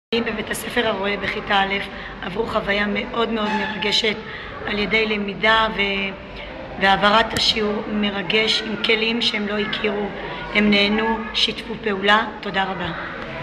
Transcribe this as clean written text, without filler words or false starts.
בבית הספר הרואה בכיתה א' עברו חוויה מאוד מרגשת על ידי למידה והעברת השיעור מרגש עם כלים שהם לא הכירו. הם נהנו, שיתפו פעולה. תודה רבה.